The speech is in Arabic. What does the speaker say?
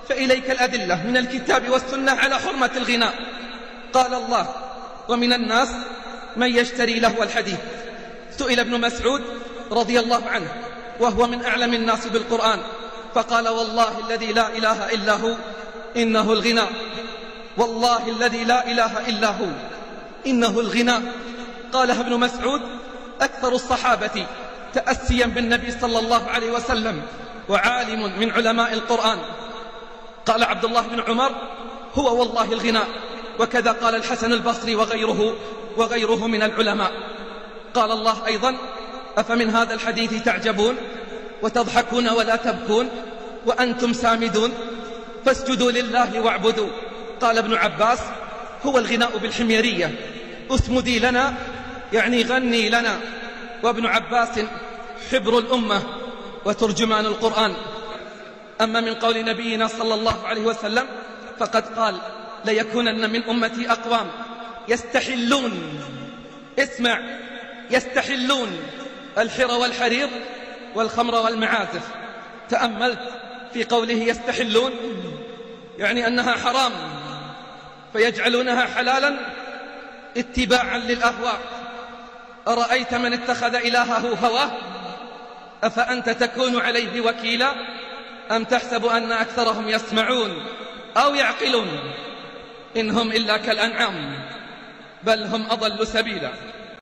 فإليك الأدلة من الكتاب والسنة على حرمة الغناء. قال الله: ومن الناس من يشتري لهو الحديث. سئل ابن مسعود رضي الله عنه وهو من أعلم الناس بالقرآن فقال: والله الذي لا إله إلا هو إنه الغناء، والله الذي لا إله إلا هو إنه الغناء. قالها ابن مسعود أكثر الصحابة تأسيا بالنبي صلى الله عليه وسلم وعالم من علماء القرآن. قال عبد الله بن عمر: هو والله الغناء. وكذا قال الحسن البصري وغيره من العلماء. قال الله أيضا: أفمن هذا الحديث تعجبون وتضحكون ولا تبكون وأنتم سامدون فاسجدوا لله واعبدوا. قال ابن عباس: هو الغناء بالحميرية، اسمدي لنا يعني غني لنا. وابن عباس حبر الأمة وترجمان القرآن. أما من قول نبينا صلى الله عليه وسلم فقد قال: ليكونن من أمتي أقوام يستحلون، اسمع، يستحلون الحر والحرير والخمر والمعازف. تأملت في قوله يستحلون، يعني أنها حرام فيجعلونها حلالا اتباعا للأهواء. أرأيت من اتخذ إلهه هواه أفأنت تكون عليه وكيلا أم تحسب أن أكثرهم يسمعون أو يعقلون إن هم إلا كالأنعام بل هم أضل سبيلا.